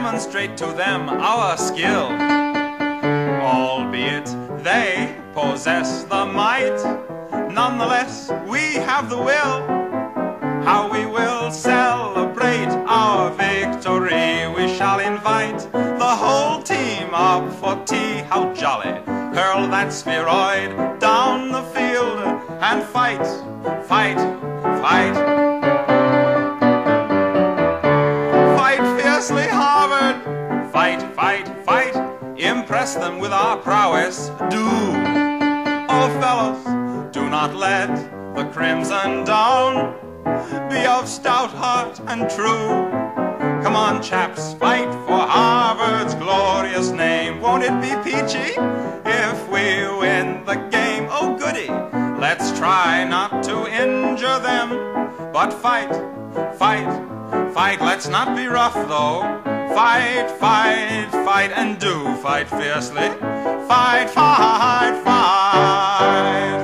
demonstrate to them our skill. Albeit they possess the might, nonetheless we have the will. How we will celebrate our victory. We shall invite the whole team up for tea. How jolly! Hurl that spheroid down the field and fight, fight, fight. Fight fiercely, Harvard! Fight, fight, fight! Impress them with our prowess, do! Oh, fellows, do not let the crimson down. Be of stout heart and true. Come on, chaps, fight for Harvard's glorious name. Won't it be peachy if we win the game? Oh, goody, let's try not to injure them. But fight, fight, fight, let's not be rough though. Fight, fight, fight, and do fight fiercely. Fight, fight, fight.